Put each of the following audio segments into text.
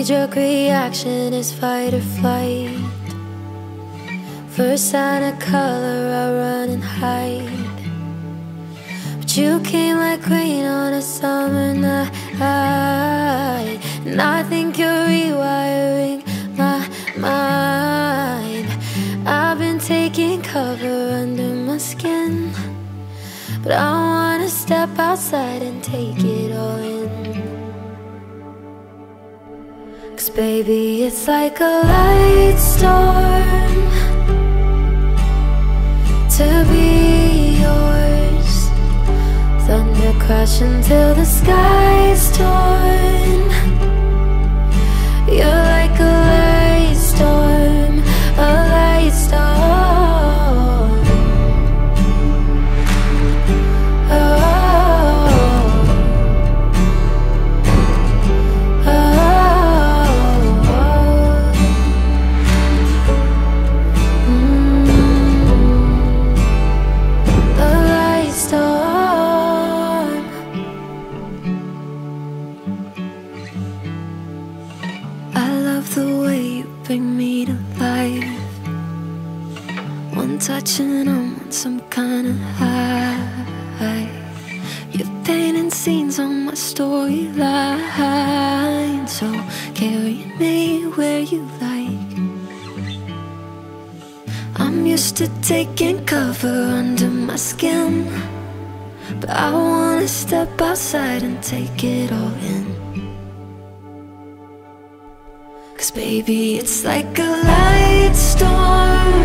knee-jerk reaction is fight or flight. First sign of color, I run and hide. But you came like rain on a summer night, and I think you're rewiring my mind. I've been taking cover under my skin, but I wanna step outside and take it all in. 'Cause baby, it's like a light storm to be yours. Thunder crashing till the sky's torn. You're like a light storm, a light storm. Oh, oh, a light storm. I love the way you bring me to life. One touch and I'm on some kind of high. You're painting scenes on my storyline, so carry me where you like. I'm used to taking cover under my skin, but I wanna step outside and take it all in. 'Cause baby, it's like a light storm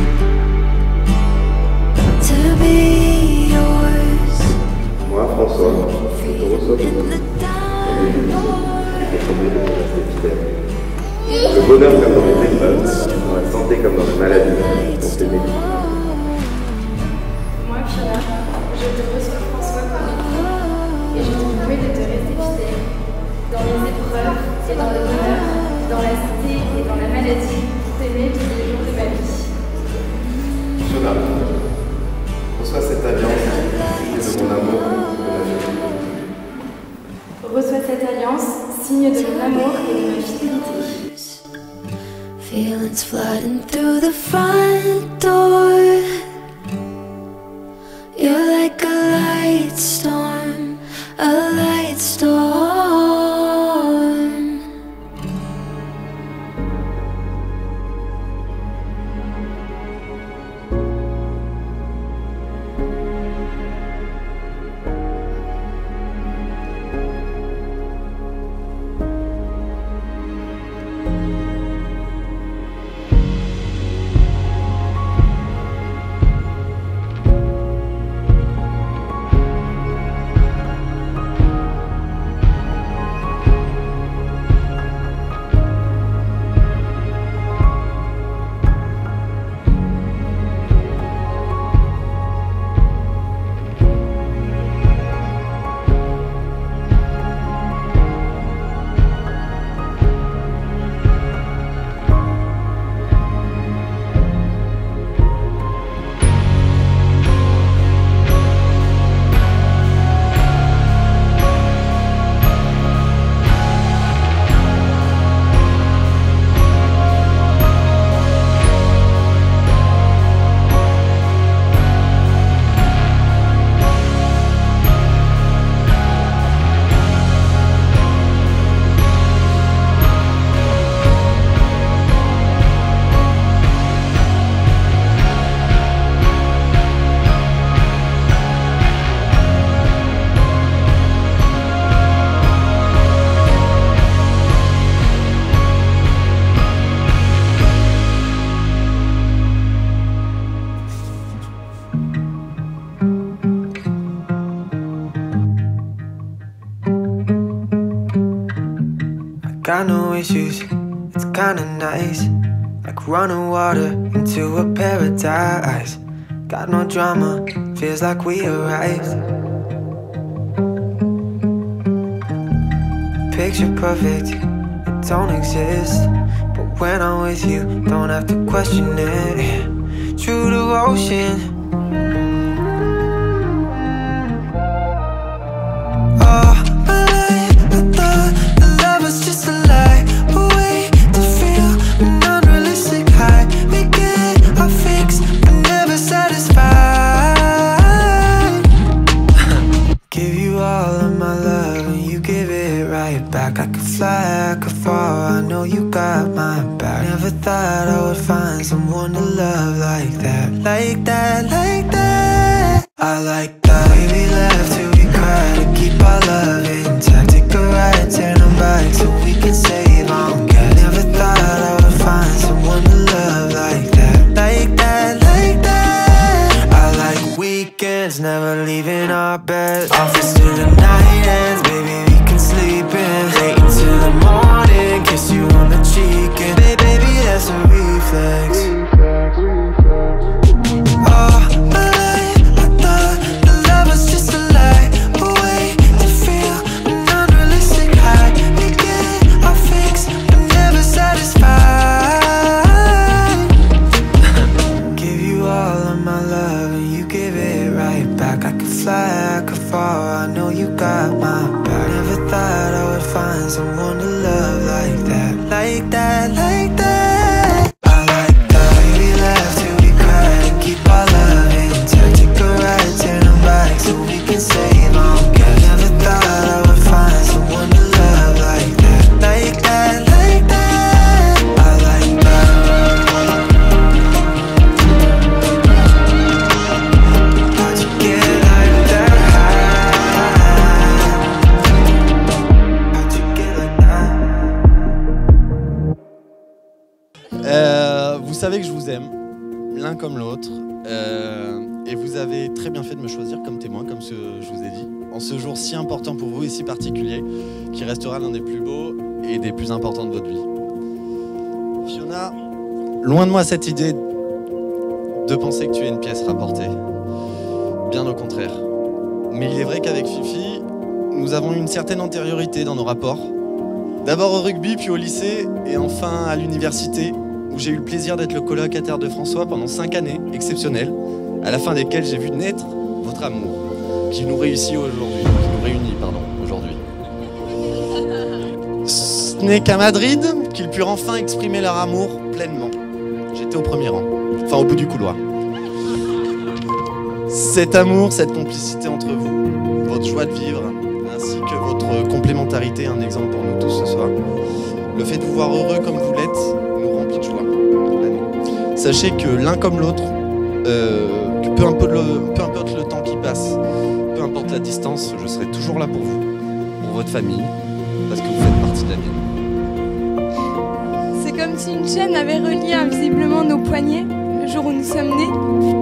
to be yours. Moi, François, je te reçois pour le bonheur comme dans les épreuves, dans la santé comme dans la maladie, pour t'aimer. Moi, Fiona, je te reçois François par écrit et je te promets de te rester fidèle dans les épreuves et dans le bonheur, dans la santé et dans la maladie, pour t'aimer tous les jours de ma vie. Fiona, reçois cette alliance et de mon amour de la vie. Reçois cette alliance, signe de mon amour et de ma fidélité. Feelings flooding through the front door. You're like a light storm, a light storm. Got no issues, it's kinda nice. Like running water into a paradise. Got no drama, feels like we arrived. Picture perfect, it don't exist. But when I'm with you, don't have to question it. True devotion. Oh, I thought the love was just a lie. Never thought I would find someone to love like that. Like that, like that. I like that. We laugh till we cry to keep our love intact. Take a ride, turn them back so we can save on gas. Never thought I would find someone to love like that. Like that, like that. I like weekends, never leaving our bed. Office till the night ends, baby, we can sleep in. Late until the morning, kiss you on the cheek. And baby, that's a reflex. Oh, I thought the love was just a lie. A way to feel an unrealistic high. We get our fix, but never satisfied. Give you all of my love and you give it right back. I could fly, I could fall, I know you got my back. Never thought I would find someone to love like that. Like that, like that. I like that. We laugh till we cry to keep our love intact. Take a ride, turn them back so we can save on gas. Never thought I would find someone to love like that. Like that, like that. I like that. How'd you get like that? How'd you get like that? Vous savez que je vous aime, l'un comme l'autre, et vous avez très bien fait de me choisir comme témoin, comme je vous ai dit, en ce jour si important pour vous et si particulier, qui restera l'un des plus beaux et des plus importants de votre vie. Fiona, loin de moi cette idée de penser que tu es une pièce rapportée, bien au contraire. Mais il est vrai qu'avec Fifi, nous avons une certaine antériorité dans nos rapports. D'abord au rugby, puis au lycée, et enfin à l'université, où j'ai eu le plaisir d'être le colocataire de François pendant 5 années exceptionnelles, à la fin desquelles j'ai vu naître votre amour, qui nous réunit aujourd'hui. Ce n'est qu'à Madrid qu'ils purent enfin exprimer leur amour pleinement. J'étais au premier rang, enfin au bout du couloir. Cet amour, cette complicité entre vous, votre joie de vivre, ainsi que votre complémentarité, un exemple pour nous tous ce soir. Le fait de vous voir heureux comme vous l'êtes nous remplit de joie. Sachez que l'un comme l'autre, que peu importe le temps qui passe, peu importe la distance, je serai toujours là pour vous, pour votre famille, parce que vous faites partie de la mienne. C'est comme si une chaîne avait relié invisiblement nos poignets le jour où nous sommes nés.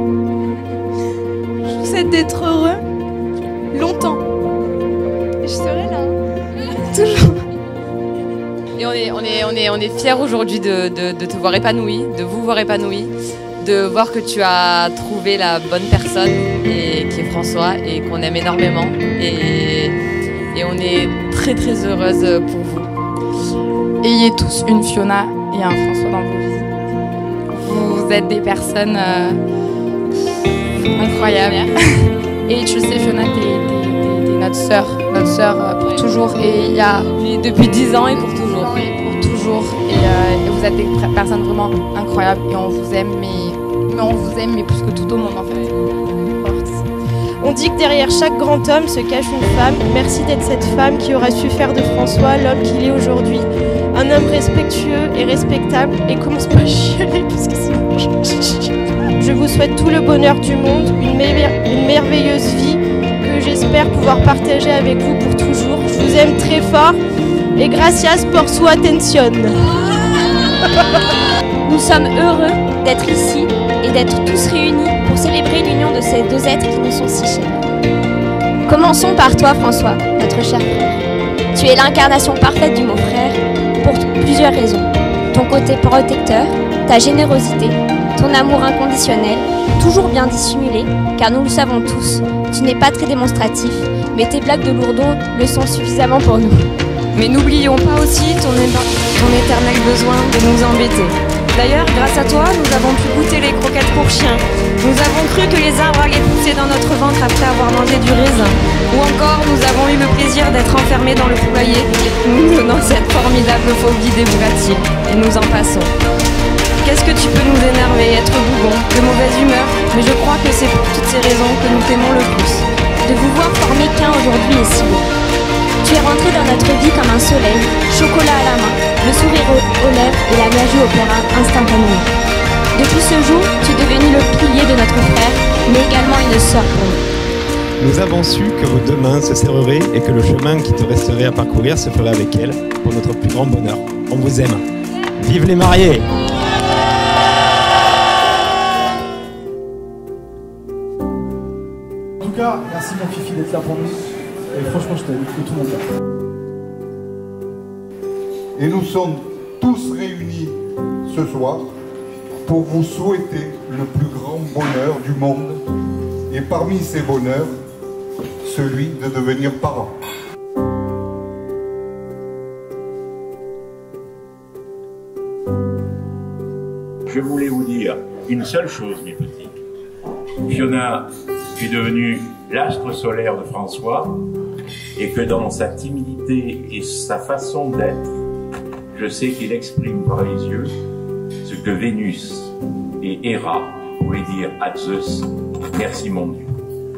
Je vous souhaite d'être heureux longtemps. Et je serai là, toujours. Et on est fiers aujourd'hui de te voir épanoui, de vous voir épanoui, de voir que tu as trouvé la bonne personne et qui est François et qu'on aime énormément. Et on est très très heureuse pour vous. Ayez tous une Fiona et un François dans vos vies. Vous êtes des personnes incroyables. Et tu sais, Fiona, t'es notre sœur pour toujours. Et il y a depuis 10 ans et pour toujours. Et pour toujours. Et vous êtes des personnes vraiment incroyables et on vous aime, mais on vous aime, mais plus que tout au monde en fait. On dit que derrière chaque grand homme se cache une femme. Merci d'être cette femme qui aura su faire de François l'homme qu'il est aujourd'hui. Un homme respectueux et respectable. Et commence pas à chialer parce que c'est... Je vous souhaite tout le bonheur du monde, une merveilleuse vie que j'espère pouvoir partager avec vous pour toujours. Je vous aime très fort et gracias por su atención. Nous sommes heureux d'être ici et d'être tous réunis pour célébrer l'union de ces deux êtres qui nous sont si chers. Commençons par toi, François, notre cher frère. Tu es l'incarnation parfaite du mot frère pour plusieurs raisons. Ton côté protecteur, ta générosité, ton amour inconditionnel, toujours bien dissimulé, car nous le savons tous, tu n'es pas très démonstratif, mais tes blagues de lourdon le sont suffisamment pour nous. Mais n'oublions pas aussi ton éternel besoin de nous embêter. D'ailleurs, grâce à toi, nous avons pu goûter les croquettes pour chiens. Nous avons cru que les arbres allaient pousser dans notre ventre après avoir mangé du raisin. Ou encore, nous avons eu le plaisir d'être enfermés dans le poulailler, nous donnant cette formidable phobie des volatiles. Et nous en passons. Qu'est-ce que tu peux nous énerver, être bougon, de mauvaise humeur? Mais je crois que c'est pour toutes ces raisons que nous t'aimons le plus. De vous voir former qu'un aujourd'hui est si beau. Tu es rentré dans notre vie comme un soleil, chocolat à la main. le sourire aux lèvres et la magie opéra instantanément. Depuis ce jour, tu es devenu le pilier de notre frère, mais également une sœur pour nous. Nous avons su que vos deux mains se serreraient et que le chemin qui te resterait à parcourir se ferait avec elle pour notre plus grand bonheur. On vous aime. Vive les mariés! En tout cas, merci mon Fifi d'être là pour nous. Et franchement, je t'aime de tout mon cœur. Et nous sommes tous réunis ce soir pour vous souhaiter le plus grand bonheur du monde. Et parmi ces bonheurs, celui de devenir parent. Je voulais vous dire une seule chose, mes petits. Fiona est devenue l'astre solaire de François et que dans sa timidité et sa façon d'être, je sais qu'il exprime par les yeux ce que Vénus et Héra voulaient dire à Zeus. Merci mon Dieu.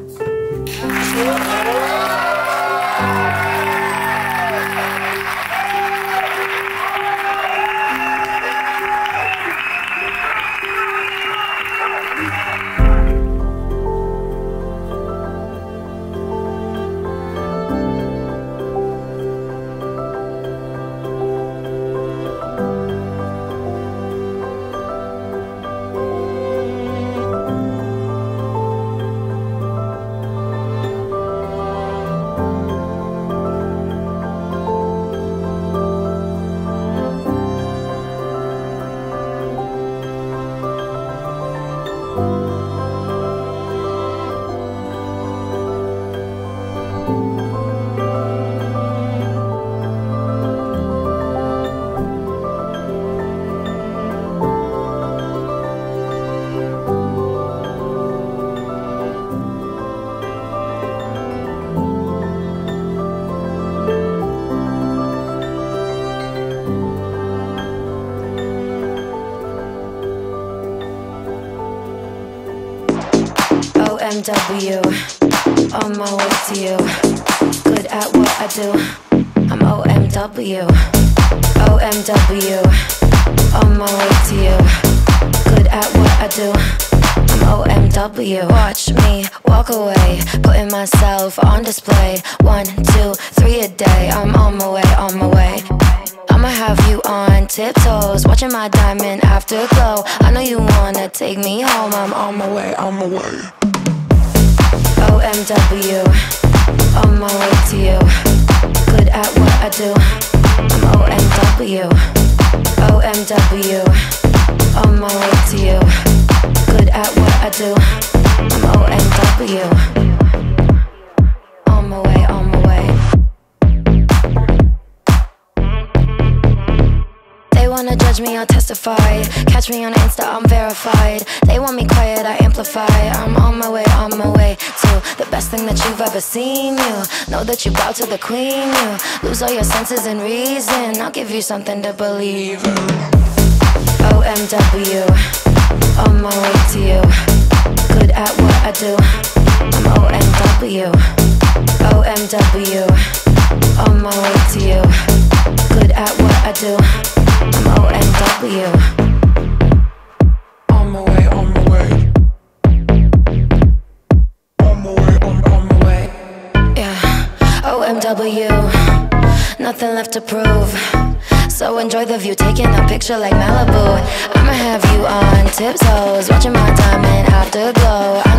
OMW, on my way to you. Good at what I do. I'm OMW. OMW, on my way to you. Good at what I do. I'm OMW. Watch me walk away, putting myself on display. 1, 2, 3 a day. I'm on my way, on my way. I'ma have you on tiptoes, watching my diamond afterglow. I know you wanna take me home. I'm on my way, on my way. OMW, on my way to you. Good at what I do. I'm OMW. OMW, on my way to you. Good at what I do. I'm OMW. On my way, on my way. They wanna judge me, I'll testify. Catch me on Insta, I'm verified. They want me quiet, I amplify. I'm on my way to the best thing that you've ever seen. You know that you bow to the queen. You lose all your senses and reason. I'll give you something to believe in. OMW, on my way to you. Good at what I do. I'm OMW. OMW, on my way to you. Good at what I do. I'm OMW. On my way, on my way. On my way, on my way. Yeah, OMW. Nothing left to prove. So enjoy the view, taking a picture like Malibu. I'ma have you on tiptoes, watching my diamond afterglow.